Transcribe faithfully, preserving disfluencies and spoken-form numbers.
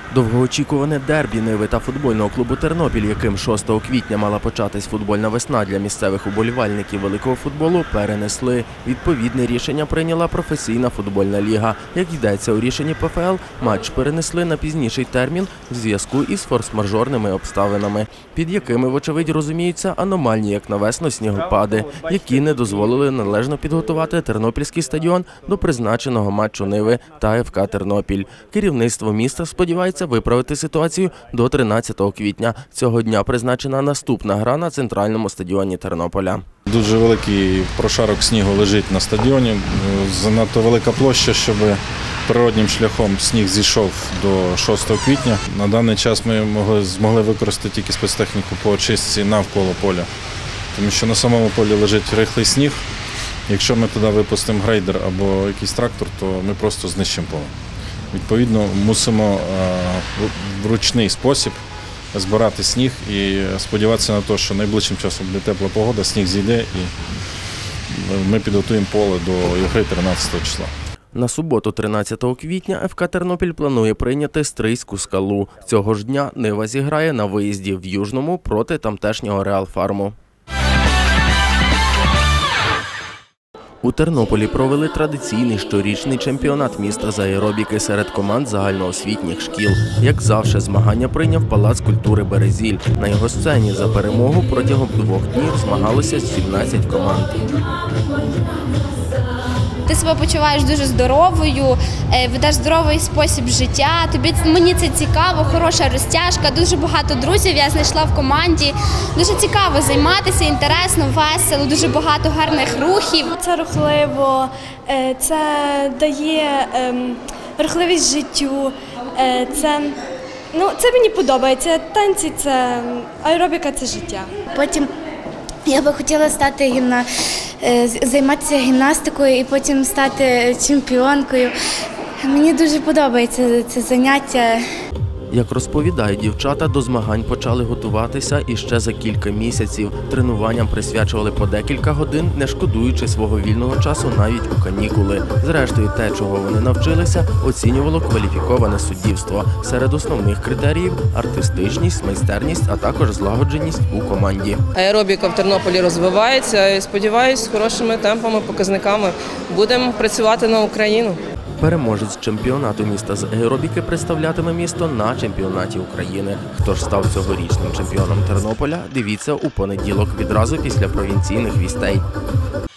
Довгоочікуване дербі Ниви та футбольного клубу «Тернопіль», яким шостого квітня мала початись футбольна весна для місцевих уболівальників великого футболу, перенесли. Відповідне рішення прийняла професійна футбольна ліга. Як йдеться у рішенні Пе Еф Ел, матч перенесли на пізніший термін в зв'язку із форс-мажорними обставинами, під якими, вочевидь, розуміються аномальні, як на весну, снігопади, які не дозволили належно підготувати тернопільський стадіон до призначеного матчу Ниви та Еф Ка «Тернопіль». Керівництво міста сподівається виправити ситуацію до тринадцятого квітня. Цього дня призначена наступна гра на центральному стадіоні Тернополя. Дуже великий прошарок снігу лежить на стадіоні. Занадто велика площа, щоб природнім шляхом сніг зійшов до шостого квітня. На даний час ми могли, змогли використати тільки спецтехніку по очистці навколо поля. Тому що на самому полі лежить рихлий сніг. Якщо ми туди випустимо грейдер або якийсь трактор, то ми просто знищимо поле. Відповідно, мусимо в ручний спосіб збирати сніг і сподіватися на те, що найближчим часом буде тепла погода, сніг зійде і ми підготуємо поле до гри тринадцятого числа. На суботу, тринадцятого квітня, Еф Ка «Тернопіль» планує прийняти Стрийську Скалу. Цього ж дня Нива зіграє на виїзді в Южному проти тамтешнього Реал Фарму. У Тернополі провели традиційний щорічний чемпіонат міста з аеробіки серед команд загальноосвітніх шкіл. Як завжди, змагання прийняв Палац культури «Березіль». На його сцені за перемогу протягом двох днів змагалися сімнадцять команд. Ти себе почуваєш дуже здоровою, ведеш здоровий спосіб життя, тобі, мені це цікаво, хороша розтяжка, дуже багато друзів я знайшла в команді. Дуже цікаво займатися, інтересно, весело, дуже багато гарних рухів. Це рухливо, це дає рухливість життю, це, ну, це мені подобається, танці – це аеробіка – це життя. Потім я би хотіла стати гімна... займатися гімнастикою і потім стати чемпіонкою. Мені дуже подобається це заняття. Як розповідають дівчата, до змагань почали готуватися і ще за кілька місяців. Тренуванням присвячували по декілька годин, не шкодуючи свого вільного часу навіть у канікули. Зрештою, те, чого вони навчилися, оцінювало кваліфіковане суддівство. Серед основних критеріїв – артистичність, майстерність, а також злагодженість у команді. Аеробіка в Тернополі розвивається і, сподіваюся, з хорошими темпами, показниками будемо працювати на Україну. Переможець чемпіонату міста з аеробіки представлятиме місто на чемпіонаті України. Хто ж став цьогорічним чемпіоном Тернополя, дивіться у понеділок відразу після провінційних вістей.